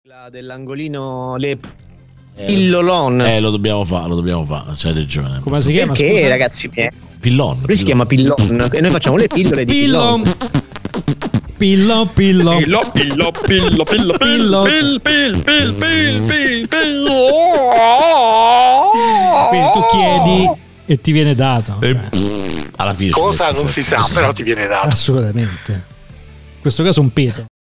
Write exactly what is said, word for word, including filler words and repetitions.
La dell'angolino le pillolon. Eh, lo dobbiamo fare, lo dobbiamo fare, c'hai ragione. Come si chiama? Perché, scusa? ragazzi? Pillon. Lui si chiama Pillon e noi facciamo le pillole di Pillon. Pillo, pillo. Pillo, pillo, pillo, pillo, pillo, pillo, pillo, pillo, pillo, pillo. Quindi tu chiedi e ti viene dato. E, Eh, pff, alla fine Cosa ci non sta si sempre sa, così. però ti viene dato. assolutamente. In questo caso un peto.